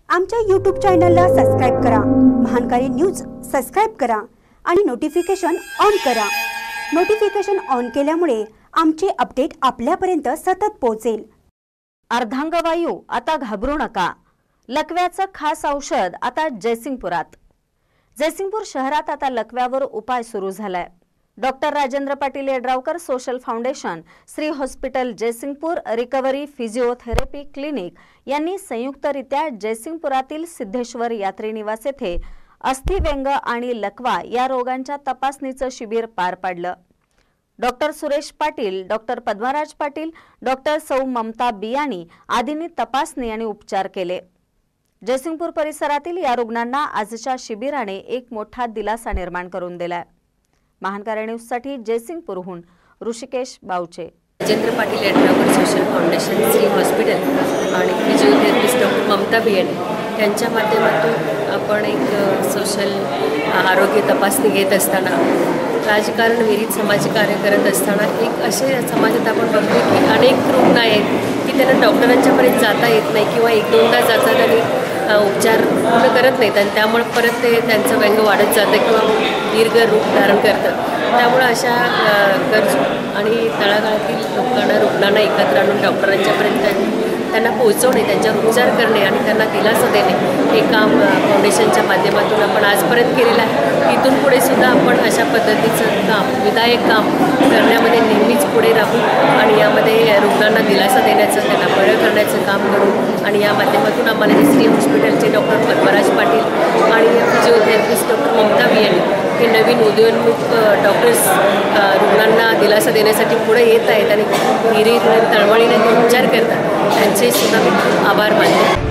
आमच्या YouTube चॅनलला subscribe करा, महानकारी न्यूज सबस्क्राइब करा आणि नोटिफिकेशन ऑन करा। नोटिफिकेशन ऑन केल्यामुळे आमचे अपडेट आपल्यापर्यंत सतत पोहोचेल। अर्धांगवायू आता घाबरू नका, लकव्याचं खास औषध आता जयसिंगपुरात। जयसिंगपूर शहरात आता लकव्यावर उपाय सुरू झालाय। Doctor Rajendra Patil Yadravkar social foundation, Shri hospital Jaysingpur, recovery physiotherapy clinic यांनी संयुक्तरित्या जयसिंगपुरातील सिद्धेश्वर यात्री निवास येथे अस्थिव्यंग आणि लकवा या रोगांच्या तपासणीचं शिबिर पार पाडलं। Doctor Suresh Patil, doctor Padmaraj Patil, doctor सौ ममता बियाणी आदींनी तपासणी आणि उपचार केले। जयसिंगपूर परिसरातील या रुग्णांना आजच्या शिबिराने एक मोठा दिलासा निर्माण करून दिलाय। महानकारी न्यूजसाठी जयसिंगपूरहून Hrishikesh Bavche. Rajendra Patil Yadravkar social foundation, Shri hospital आणि फिजिओथेरपिस्ट डॉक्टर ममता बियाणी यांच्या माध्यमातून आपण एक सोशल आरोग्य तपासणी घेत असताना, राजकारण विरहित समाज कार्य करत असताना एक असे समाजात आपण बघतो की अनेक रुग्ण आहेत की त्यांना डॉक्टरांच्यापर्यंत जाता येत नाही किंवा एक दोनदा जातात आणि उपचार पूर्ण करत नाहीत आणि त्यामुळे परत ते त्यांचं व्यंग वाढत जातं किंवा दीर्घ रूप धारण करतं। त्यामुळे अशा गरजू आणि तळागाळातील रुग्णांना एकत्र आणून डॉक्टरांच्यापर्यंत त्यांना पोहोचवणे, त्यांच्यावर उपचार करणे आणि त्यांना दिलासा देणे हे काम फाउंडेशनच्या माध्यमातून आपण आजपर्यंत केलेलं आहे। इथून पुढे सुद्धा आपण अशा पद्धतीचं काम, विधायक काम करण्यामध्ये नेहमीच पुढे राहू आणि यामध्ये रुग्णांना दिलासा देण्याचं, त्यांना बरं करण्याचं काम करू आणि या माध्यमातून आम्हाला श्री हॉस्पिटलचे डॉक्टर पद्मराज पाटील आणि फिजिओथेरपिस्ट डॉक्टर ममता बियाणी हे नवीन उदयोन्मुख डॉक्टर्स रुग्णांना दिलासा देण्यासाठी पुढे येत आहेत आणि धीरे तळमळीने उपचार करतात। त्यांचे सुद्धा आभार मानते।